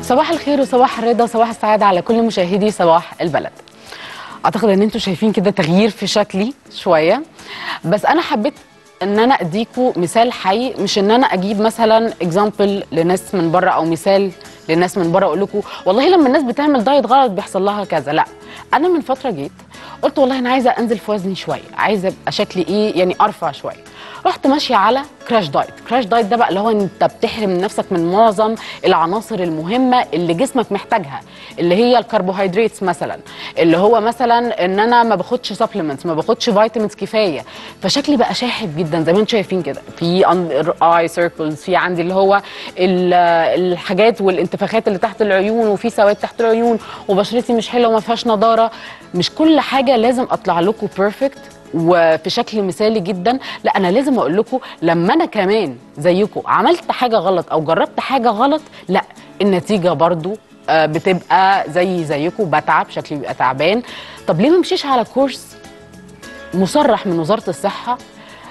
صباح الخير وصباح الرضا وصباح السعادة على كل مشاهدي صباح البلد. اعتقد ان انتم شايفين كده تغيير في شكلي شوية، بس انا حبيت ان انا اديكم مثال حي، مش ان انا اجيب مثلا اكزامبل لناس من بره او مثال لناس من بره اقول لكم والله لما الناس بتعمل دايت غلط بيحصل لها كذا. لا، انا من فترة جيت قلت والله انا عايزة انزل في وزني شوية، عايزة ابقى شكلي ايه يعني ارفع شوية. رحت ماشيه على كراش دايت. كراش دايت ده بقى اللي هو انت بتحرم نفسك من معظم العناصر المهمه اللي جسمك محتاجها، اللي هي الكربوهيدرات مثلا، اللي هو مثلا ان انا ما باخدش سبلمنتس، ما باخدش فيتامينز كفايه، فشكلي بقى شاحب جدا زي ما انتم شايفين كده، في اي سيركلز، في عندي اللي هو الحاجات والانتفاخات اللي تحت العيون، وفي سواد تحت العيون، وبشرتي مش حلوه وما فيهاش نضاره. مش كل حاجه لازم اطلع لكم بيرفكت وفي شكل مثالي جدا، لا انا لازم اقول لكم لما انا كمان زيكم عملت حاجه غلط او جربت حاجه غلط، لا النتيجه برضو بتبقى زيكم، بتعب، شكلي بيبقى تعبان. طب ليه ما امشيش على كورس مصرح من وزاره الصحه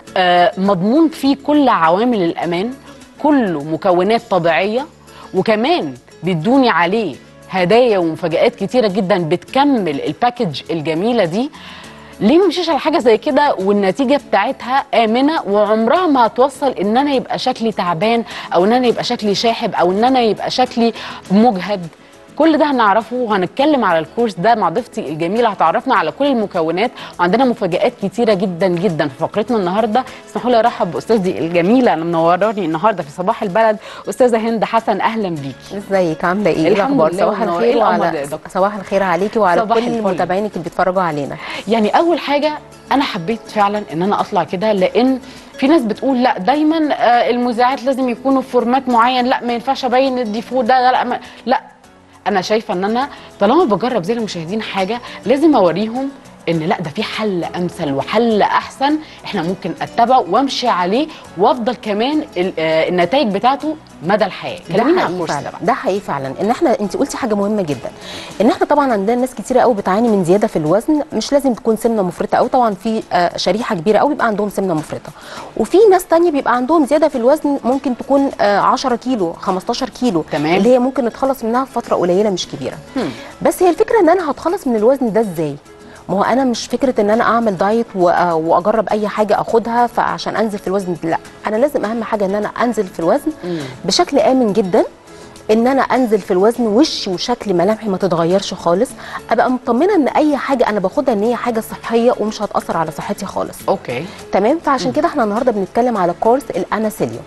مضمون فيه كل عوامل الامان، كله مكونات طبيعيه، وكمان بيدوني عليه هدايا ومفاجآت كتيره جدا بتكمل الباكج الجميله دي؟ ليه ما امشيش على حاجه زي كده والنتيجه بتاعتها امنه وعمرها ما هتوصل ان انا يبقى شكلي تعبان، او ان انا يبقى شكلي شاحب، او ان انا يبقى شكلي مجهد؟ كل ده هنعرفه وهنتكلم على الكورس ده مع ضيفتي الجميله، هتعرفنا على كل المكونات، وعندنا مفاجآت كتيره جدا جدا في فقرتنا النهارده. اسمحوا لي ارحب باستاذتي الجميله اللي منوراني النهارده في صباح البلد، استاذه هند حسن. اهلا بيكي. ازيك، عامله ايه؟ الاخبار؟ صباح الخير صباح الخير عليكي وعلى كل متابعينك اللي بيتفرجوا علينا. يعني اول حاجه انا حبيت فعلا ان انا اطلع كده، لان في ناس بتقول لا دايما المذيعات لازم يكونوا في فورمات معين، لا ما ينفعش ابين الديفو ده، لا انا شايفه ان انا طالما بجرب زي المشاهدين حاجه لازم اوريهم ان لا ده في حل امثل وحل احسن احنا ممكن اتبعه وامشي عليه، وافضل كمان النتائج بتاعته مدى الحياه. كلمينا عن الكورس ده. ده حقيقي فعلا ان انت قلتي حاجه مهمه جدا، ان احنا طبعا عندنا ناس كتيره قوي بتعاني من زياده في الوزن، مش لازم تكون سمنه مفرطه قوي، طبعا في شريحه كبيره قوي بيبقى عندهم سمنه مفرطه، وفي ناس ثانيه بيبقى عندهم زياده في الوزن ممكن تكون 10 كيلو 15 كيلو، تمام، اللي هي ممكن نتخلص منها في فتره قليله مش كبيره. بس هي الفكره ان انا هتخلص من الوزن ده ازاي؟ ما هو انا مش فكره ان انا اعمل دايت واجرب اي حاجه اخدها فعشان انزل في الوزن، لا انا لازم اهم حاجه ان انا انزل في الوزن بشكل امن جدا، ان انا انزل في الوزن وشي وشكل ملامحي ما تتغيرش خالص، ابقى مطمنه ان اي حاجه انا باخدها ان هي حاجه صحيه ومش هتاثر على صحتي خالص. اوكي تمام. فعشان كده احنا النهارده بنتكلم على كورس الاناسيليوم.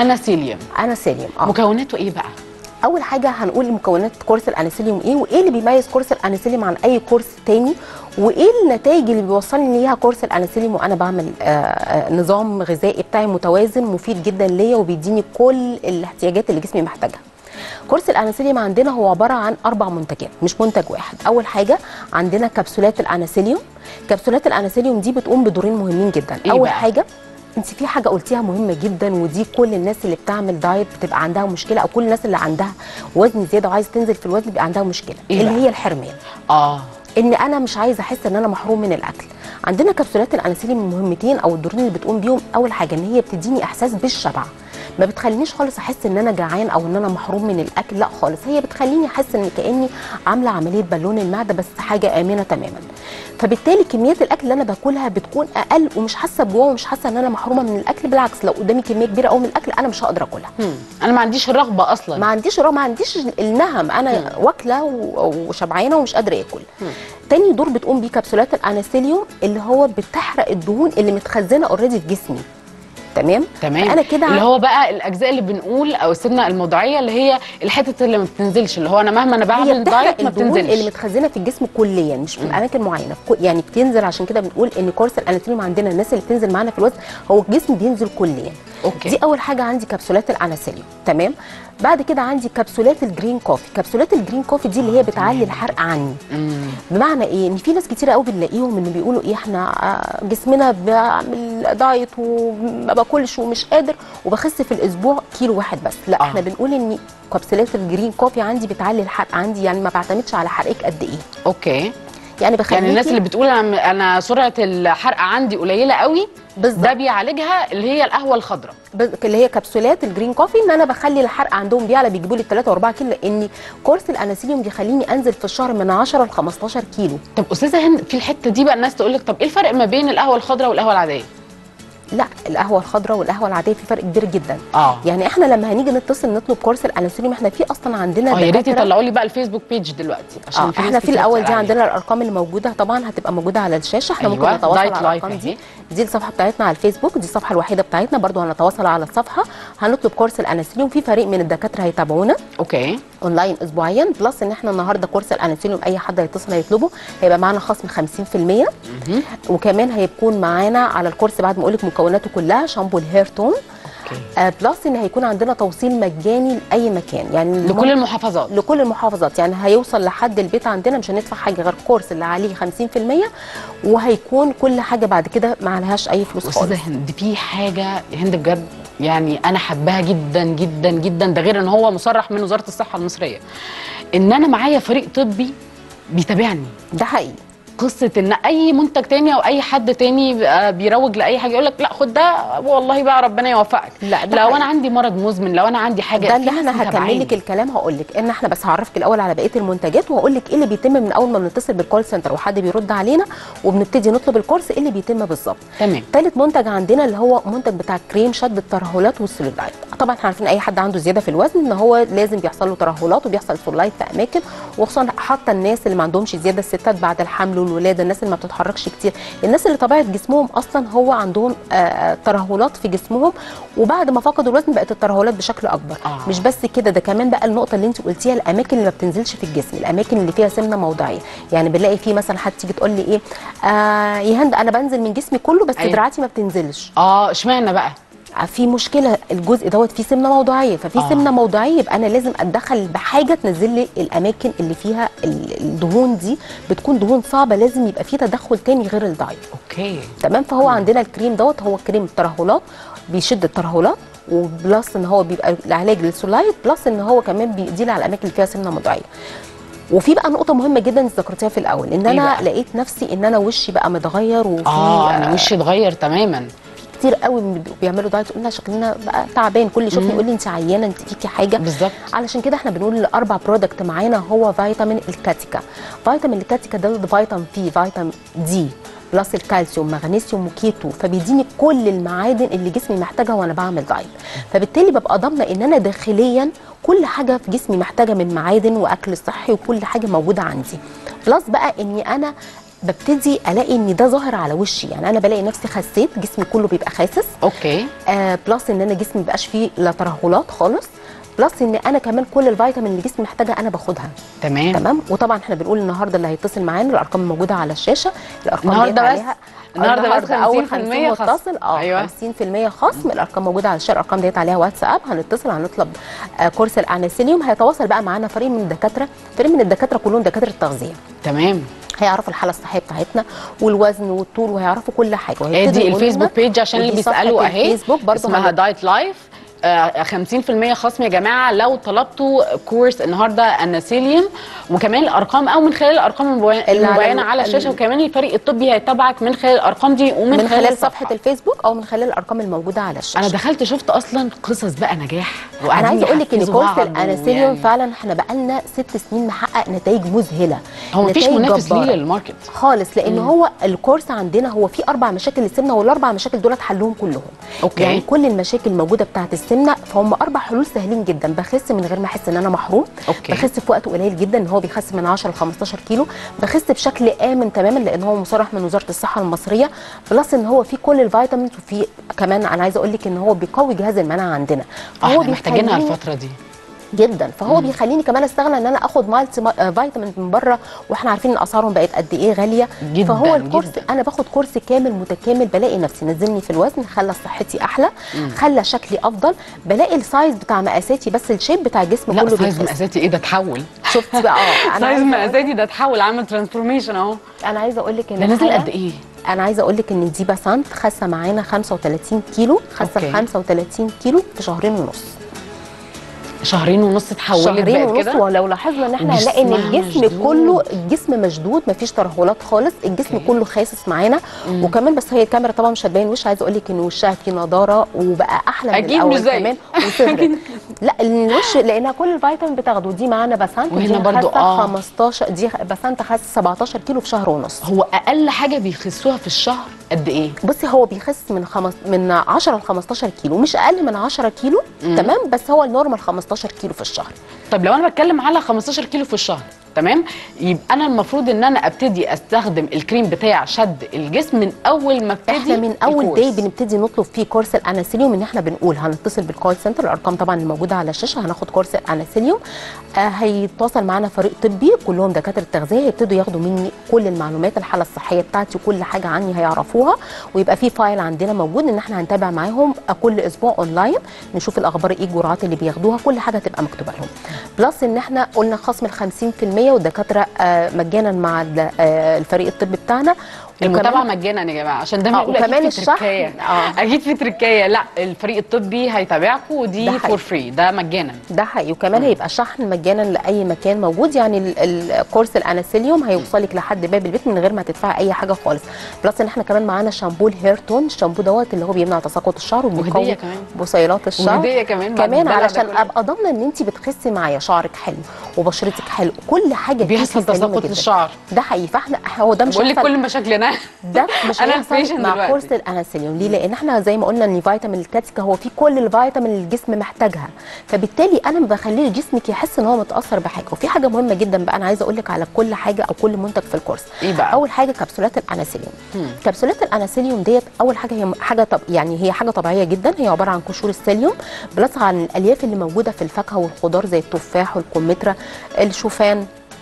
اناسيليوم مكوناته ايه بقى؟ اول حاجه هنقول مكونات كورس الاناسيليوم ايه، وايه اللي بيميز كورس الاناسيليوم عن اي كورس تاني، وايه النتائج اللي بيوصلني ليها كورس الاناسيليوم وانا بعمل نظام غذائي بتاعي متوازن مفيد جدا ليا وبيديني كل الاحتياجات اللي جسمي محتاجها. كورس الاناسيليوم عندنا هو عباره عن 4 منتجات مش منتج واحد. اول حاجه عندنا كبسولات الاناسيليوم. كبسولات الاناسيليوم دي بتقوم بدورين مهمين جدا. إيه اول بقى؟ حاجه انت في حاجه قلتيها مهمه جدا، ودي كل الناس اللي بتعمل دايت بتبقى عندها مشكله، او كل الناس اللي عندها وزن زياده وعايزه تنزل في الوزن بيبقى عندها مشكله، إيه اللي بقى؟ هي الحرمان. ان انا مش عايزه احس ان انا محروم من الاكل. عندنا كبسولات الاناسيليوم المهمتين او الدورين اللي بتقوم بيهم، اول حاجه ان هي بتديني احساس بالشبع، ما بتخلينيش خالص احس ان انا جعان او ان انا محروم من الاكل، لا خالص، هي بتخليني احس ان كاني عامله عمليه بالون المعده بس حاجه امنه تماما. فبالتالي كميات الاكل اللي انا باكلها بتكون اقل ومش حاسه بجوع ومش حاسه ان انا محرومه من الاكل، بالعكس لو قدامي كميه كبيره قوي من الاكل انا مش هقدر اكلها. انا ما عنديش رغبه اصلا، ما عنديش النهم، انا واكله وشبعانه ومش قادره اكل. تاني دور بتقوم بيه كبسولات الاناسيليوم اللي هو بتحرق الدهون اللي متخزنه اوريدي في جسمي. تمام. انا كده اللي هو بقى الاجزاء اللي بنقول او السمنه الموضعيه اللي هي الحته اللي ما بتنزلش، اللي هو انا مهما انا بعمل دايت ما بتنزلش، اللي متخزنه في الجسم كليا مش في اماكن معينه، يعني بتنزل. عشان كده بنقول ان كورس الاناسيليوم عندنا الناس اللي بتنزل معانا في الوزن هو الجسم بينزل كليا. اوكي. دي اول حاجه عندي كبسولات الاناسيليوم. تمام. بعد كده عندي كبسولات الجرين كوفي. كبسولات الجرين كوفي دي اللي هي بتعلي الحرق عني. بمعنى ايه؟ ان في ناس كتير قوي بنلاقيهم ان بيقولوا ايه، احنا جسمنا بعمل دايت وما باكلش ومش قادر وبخس في الاسبوع كيلو واحد بس. لا احنا بنقول ان كبسولات الجرين كوفي عندي بتعلي الحرق عندي، يعني ما بعتمدش على حرقك قد ايه. اوكي. يعني بخليكي يعني الناس اللي بتقول انا سرعه الحرق عندي قليله قوي، بالظبط، ده بيعالجها اللي هي القهوه الخضراء، اللي هي كبسولات الجرين كوفي، ان انا بخلي الحرق عندهم بيعلى، بيجيبوا لي 3 و4 كيلو، لان كورس الاناسيليوم بيخليني انزل في الشهر من 10 ل 15 كيلو. طب استاذه هند، في الحته دي بقى الناس تقول لك طب ايه الفرق ما بين القهوه الخضراء والقهوه العاديه؟ لا، القهوه الخضراء والقهوه العاديه في فرق كبير جدا. اه يعني احنا لما هنيجي نتصل نطلب كورس الاناسيليوم، احنا في اصلا عندنا يا ريت دكاترة. يطلعوا لي بقى الفيسبوك بيج دلوقتي عشان في احنا ناس في كتير الاول بتسأل دي عليها. عندنا الارقام اللي موجوده طبعا هتبقى موجوده على الشاشه، احنا أيوة، ممكن نتواصل دايت على لايف الارقام أهي. دي الصفحه بتاعتنا على الفيسبوك، دي الصفحه الوحيده بتاعتنا، برضو هنتواصل على الصفحه، هنطلب كورس الاناسيليوم، في فريق من الدكاتره هيتابعونا اوكي اونلاين اسبوعيا، بلس ان احنا النهارده كورس الاناسيليوم اي حد هيتصل هيطلبه هيبقى معانا خصم 50%، وكمان هيكون معانا على الكورس بعد ما اقول لك مكوناته كلها شامبو الهير تون، بلس ان هيكون عندنا توصيل مجاني لاي مكان، يعني لكل المحافظات. لكل المحافظات، يعني هيوصل لحد البيت عندنا، مش هندفع حاجه غير الكورس اللي عليه 50%، وهيكون كل حاجه بعد كده ما عليهاش اي فلوس خالص. استاذه هند، في حاجه يا هند بجد يعني انا حباها جدا جدا جدا، ده غير ان هو مصرح من وزاره الصحه المصريه، ان انا معايا فريق طبي بيتابعني. ده حقيقي. قصه ان اي منتج تاني او اي حد تاني بيروج لاي حاجه يقول لك لا خد ده والله بقى ربنا يوفقك، لا لو انا عندي مرض مزمن، لو انا عندي حاجه، ده اللي احنا هكمل لك الكلام، هقول لك ان احنا بس هعرفك الاول على بقيه المنتجات، وهقول لك ايه اللي بيتم من اول ما بنتصل بالكول سنتر وحد بيرد علينا وبنبتدي نطلب الكورس، ايه اللي بيتم بالظبط. تمام. ثالث منتج عندنا اللي هو منتج بتاع كريم شد الترهلات والسلولايت. طبعا احنا عارفين اي حد عنده زياده في الوزن ان هو لازم بيحصل له ترهلات وبيحصل سلولايت في اماكن، وخصوصا حتى الناس اللي ما عندهمش زياده، الستات بعد الحمل والولاده، الناس اللي ما بتتحركش كتير، الناس اللي طبيعه جسمهم اصلا هو عندهم ترهلات في جسمهم، وبعد ما فقدوا الوزن بقت الترهلات بشكل اكبر. مش بس كده، ده كمان بقى النقطه اللي انت قلتيها، الاماكن اللي ما بتنزلش في الجسم، الاماكن اللي فيها سمنه موضعيه، يعني بنلاقي في مثلا حد تيجي تقول لي ايه، يا هند انا بنزل من جسمي كله بس دراعاتي ما بتنزلش. اشمعنى بقى؟ في مشكله، الجزء دوت فيه سمنه موضعيه، ففي سمنه موضعيه يبقى انا لازم اتدخل بحاجه تنزل لي الاماكن اللي فيها الدهون دي، بتكون دهون صعبه، لازم يبقى في تدخل تاني غير الدايت. اوكي تمام. فهو عندنا الكريم دوت هو كريم الترهلات، بيشد الترهلات، وبلس ان هو بيبقى العلاج للسولايت، بلس ان هو كمان بيقضي لي على الاماكن اللي فيها سمنه موضعيه. وفي بقى نقطه مهمه جدا ذكرتيها في الاول، ان انا لقيت نفسي ان انا وشي بقى متغير، وفي انا وشي اتغير تماما. كتير قوي بيعملوا دايت يقول لنا شكلنا بقى تعبان، كل يشوفني يقول لي انت عيانه، انت فيكي حاجه. بالظبط. علشان كده احنا بنقول الاربع برودكت معانا هو فيتامين الكاتيكا. فيتامين الكاتيكا ده فيتامين بي، فيتامين دي، بلس الكالسيوم، مغنيسيوم، وكيتو، فبيديني كل المعادن اللي جسمي محتاجها وانا بعمل دايت، فبالتالي ببقى ضامنه ان انا داخليا كل حاجه في جسمي محتاجه من معادن واكل صحي، وكل حاجه موجوده عندي. بلس بقى اني انا ببتدي الاقي ان ده ظاهر على وشي، يعني انا بلاقي نفسي خسيت، جسمي كله بيبقى خاسس. اوكي. بلس ان انا جسمي مبقاش فيه لا ترهلات خالص، بلس ان انا كمان كل الفيتامين اللي جسمي محتاجه انا باخدها. تمام. وطبعا احنا بنقول النهارده اللي هيتصل معانا، الارقام موجوده على الشاشه، الارقام النهارده بس عليها النهارده بس اول 50% متصل، أيوة. 50% خصم، الارقام موجوده على الشاشه، الارقام ديت عليها واتساب، هنتصل هنطلب كورس الاناسيليوم، هيتواصل بقى معانا فريق من الدكاتره، فريق من الدكاتره كلهم دكاتره تغذيه. تمام. هيعرفوا الحاله الصحيه بتاعتنا والوزن والطول، وهيعرفوا كل حاجه. ادي الفيسبوك بيج عشان اللي بيسالوا اهي، اسمها دايت لايف. 50% خصم يا جماعه لو طلبتوا كورس النهارده اناسيليوم، وكمان الارقام او من خلال الارقام المبينه على الشاشه، وكمان الفريق الطبي هيتابعك من خلال الارقام دي ومن من خلال صفحه الفيسبوك او من خلال الارقام الموجوده على الشاشه. انا دخلت شفت اصلا قصص بقى نجاح، انا عايزه اقول لك ان كورس الاناسيليوم يعني فعلا احنا بقى لنا 6 سنين محقق نتائج مذهله. هو مفيش منافس ليه للماركت خالص، لان هو الكورس عندنا هو فيه 4 مشاكل للسمنه، والاربع مشاكل دول حلهم كلهم. أوكي. يعني كل المشاكل الموجوده بتاعت السمنه، فهم 4 حلول سهلين جدا، بخس من غير ما احس ان انا محروم. أوكي. بخس في وقت قليل جدا، ان هو بيخس من 10 ل 15 كيلو، بخس بشكل امن تماما لان هو مصرح من وزاره الصحه المصريه، بلس ان هو فيه كل الفيتامينز، وفيه كمان انا عايزه اقول لك ان هو بيقوي جهاز المناعه عندنا، فهو محتاجينها الفتره دي جدا. فهو بيخليني كمان استغنى ان انا اخد مالتي فيتامين من بره، واحنا عارفين ان اسعارهم بقت قد ايه غاليه جدا. فهو الكورس جداً. انا باخد كورس كامل متكامل، بلاقي نفسي نزلني في الوزن، خلى صحتي احلى، خلى شكلي افضل، بلاقي السايز بتاع مقاساتي، بس الشيب بتاع الجسم كله بيتحسن. لا، سايز مقاساتي ايه ده اتحول. شفتي بقى؟ سايز مقاساتي ده اتحول، عمل ترانسفورميشن اهو. انا عايزه اقول لك ان ده نزل قد ايه؟ انا عايزه اقول لك ان دي بسنت خاسه معانا 35 كيلو، خاسه 35 كيلو في شهرين ونص. شهرين ونص اتحولت شهرين بقت ونص. كده. ولو لاحظنا ان احنا هنلاقي ان وجسمها الجسم مشدود. كله، الجسم مشدود، مفيش ترهلات خالص، الجسم أوكي. كله خاسس معانا. وكمان بس هي الكاميرا طبعا مش هتبين وش، عايزه اقول لك ان وشها فيه نضاره وبقى احلى من أكيد الاول مش زي. كمان وصغرت. لا الوش لانها كل الفيتامين بتاخده. دي معانا بسنت، وهنا ودي برضو خاسه 15، دي بسنت خاسه 17 كيلو في شهر ونص. هو اقل حاجه بيخسوها في الشهر قد ايه؟ بصي هو بيخس من 10 ل 15 كيلو، مش اقل من 10 كيلو. تمام، بس هو النورمال 15 كيلو في الشهر. طب لو انا بتكلم على 15 كيلو في الشهر، تمام، يبقى انا المفروض ان انا ابتدي استخدم الكريم بتاع شد الجسم من اول ما ابتدي. احنا من اول الكورس. داي بنبتدي نطلب فيه كورس الاناسيليوم، ان احنا بنقول هنتصل بالكول سنتر، الارقام طبعا الموجوده على الشاشه، هناخد كورس الاناسيليوم. هيتواصل معانا فريق طبي كلهم دكاتره تغذيه، هيبتدوا ياخدوا مني كل المعلومات، الحاله الصحيه بتاعتي وكل حاجه عني هيعرفوها، ويبقى في فايل عندنا موجود ان احنا هنتابع معاهم كل اسبوع اونلاين، نشوف الاخبار ايه، الجرعات اللي بياخدوها، كل حاجه تبقى مكتوبه لهم. بلس ان احنا قلنا خصم ال 50% والدكاتره مجانا مع الفريق الطبي بتاعنا. المتابعه مجانا يا جماعه، عشان ده بيقول وكمان اكيد في الشحن. تركايه. اكيد في تركايه. لا، الفريق الطبي هيتابعكم ودي فور فري، ده مجانا. ده حقيقي. وكمان هيبقى شحن مجانا لاي مكان موجود، يعني الكورس الاناسيليوم هيوصلك لحد باب البيت من غير ما تدفعي اي حاجه خالص. بلس ان احنا كمان معانا شامبو الهير تون، الشامبو دوت اللي هو بيمنع تساقط الشعر وبيقوي بصيلات الشعر. وهديه كمان علشان ابقى ضامنه ان انت بتخسي معايا، شعرك حلو وبشرتك حلو، كل حاجه بيحصل تساقط الشعر. ده حقيقي. فاحنا هو ده مش بقول لك كل مشاكلنا ده مش هيحصل مع كورس الاناسيليوم. ليه؟ لان احنا زي ما قلنا ان فيتامين الكاتسكا هو فيه كل الفيتامين اللي الجسم محتاجها، فبالتالي انا ما بخليش جسمك يحس ان هو متاثر بحاجه. وفي حاجه مهمه جدا بقى انا عايزه اقول لك على كل حاجه او كل منتج في الكورس. ايه بقى؟ اول حاجه كبسولات الاناسيليوم. كبسولات الاناسيليوم ديت اول حاجه هي حاجه يعني هي حاجه طبيعيه جدا، هي عباره عن قشور السيليوم بلس عن الالياف اللي موجوده في الفاكهه والخضار زي التفاح والكمثرى الشوفان.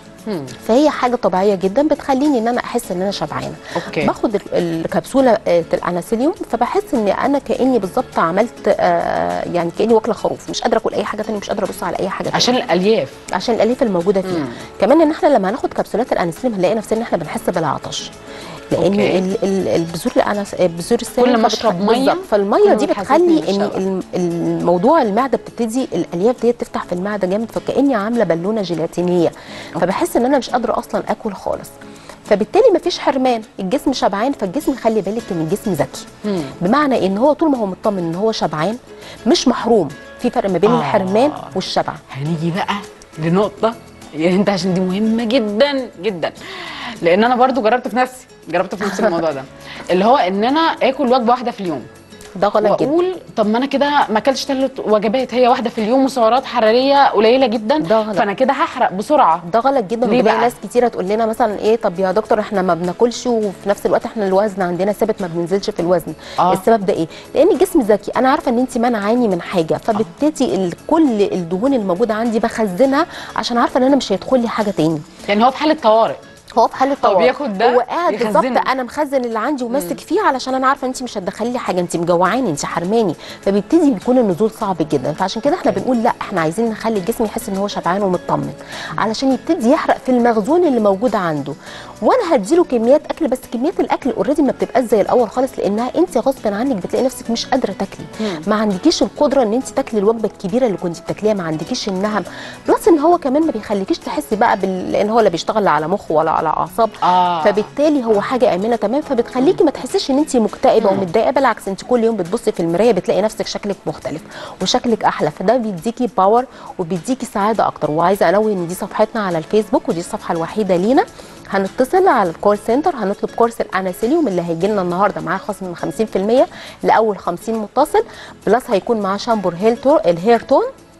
فهي حاجه طبيعيه جدا بتخليني ان انا احس ان انا شبعانه. أوكي. باخد الكبسوله الاناسيليوم فبحس ان انا كاني بالظبط عملت يعني كاني واكله خروف، مش قادره اكل اي حاجه ثانيه، مش قادره ابص على اي حاجه ثانيه عشان الالياف، عشان الالياف الموجوده فيها. كمان ان احنا لما هناخد كبسولات الاناسيليوم هنلاقي نفسنا ان احنا بنحس بالعطش، لان البذور بذور السيليوم كل ما اشرب ميه، فالميه دي بتخلي ان الموضوع المعده بتبتدي الالياف دي تفتح في المعده جامد، فكاني عامله بالونه جيلاتينيه، فبحس ان انا مش قادره اصلا اكل خالص. فبالتالي مفيش حرمان، الجسم شبعان، فالجسم خلي بالك ان الجسم ذكي، بمعنى ان هو طول ما هو مطمن ان هو شبعان مش محروم. في فرق ما بين الحرمان والشبع. هنيجي بقى لنقطه يعني انت عشان دي مهمه جدا جدا، لان انا برضو جربت في نفسي الموضوع ده، اللي هو ان انا اكل وجبه واحده في اليوم. ده غلط جدا. واقول طب ما انا كده ما اكلتش 3 وجبات، هي واحده في اليوم وسعرات حراريه قليله جدا، ده غلط. فانا كده هحرق بسرعه. ده غلط جدا. وبتلاقي ناس كتيره تقول لنا مثلا ايه، طب يا دكتور احنا ما بناكلش وفي نفس الوقت احنا الوزن عندنا ثابت ما بننزلش في الوزن. السبب ده ايه؟ لان الجسم ذكي، انا عارفه ان انت منعاني من حاجه، فبالتالي كل الدهون الموجوده عندي بخزنها عشان عارفه ان انا مش هيدخل لي حاجه تاني. يعني هو في حاله طوارئ، هو في حاله طوارئ بياخد ده هو قاعد بالظبط انا مخزن اللي عندي وماسك فيه، علشان انا عارفه انت مش هتدخلي لي حاجه، انت مجوعاني، انت حرماني، فبيبتدي بيكون النزول صعب جدا. فعشان كده احنا بنقول لا، احنا عايزين نخلي الجسم يحس ان هو شبعان ومطمن علشان يبتدي يحرق في المخزون اللي موجود عنده. وانا هديله كميات اكل، بس كميات الاكل اوريدي ما بتبقاش زي الاول خالص، لانها انت غصب عنك بتلاقي نفسك مش قادره تاكلي، ما عندكيش القدره ان انت تاكلي الوجبه الكبيره اللي كنت بتاكليها، ما عندكيش النهم. بلس ان هو كمان ما بيخليكيش تحسي بقى لان هو لا بيشتغل لا على مخ ولا على اعصاب. فبالتالي هو حاجه امنه تمام، فبتخليكي ما تحسيش ان انت مكتئبه ومتضايقه، بالعكس انت كل يوم بتبصي في المرايه بتلاقي نفسك شكلك مختلف وشكلك احلى، فده بيديكي باور وبيديكي سعاده اكتر. وعايزه انوه ان دي صفحتنا على الفيسبوك ودي الصفحه الوحيده لينا. هنتصل على الكول سنتر، هنطلب كورس الاناسيليوم اللي هيجي لنا النهارده معاه خصم من 50% لاول 50 متصل، بلس هيكون معاه شامبو الهير تون،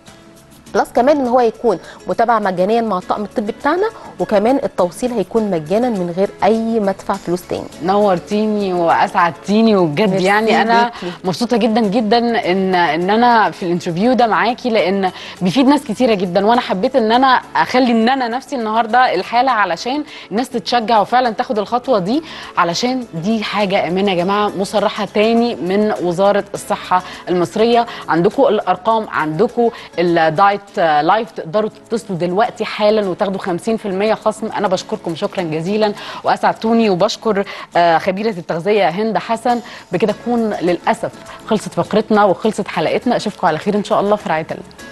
بلس كمان ان هو يكون متابعه مجانيا مع الطاقم الطبي بتاعنا، وكمان التوصيل هيكون مجانا من غير اي مدفع فلوس تاني. نورتيني واسعدتيني وبجد يعني انا مبسوطه جدا جدا ان انا في الانترفيو ده معاكي، لان بيفيد ناس كتيره جدا، وانا حبيت ان انا اخلي ان انا نفسي النهارده الحاله علشان الناس تتشجع وفعلا تاخد الخطوه دي، علشان دي حاجه امنه يا جماعه مصرحه تاني من وزاره الصحه المصريه. عندكم الارقام، عندكم الدايت لايف، تقدروا تتصلوا دلوقتي حالا وتاخدوا 50% خصم. انا بشكركم شكرا جزيلا واسعدتوني، وبشكر خبيره التغذيه هند حسن. بكده تكون للاسف خلصت فقرتنا وخلصت حلقتنا، اشوفكم على خير ان شاء الله في رعايه الله.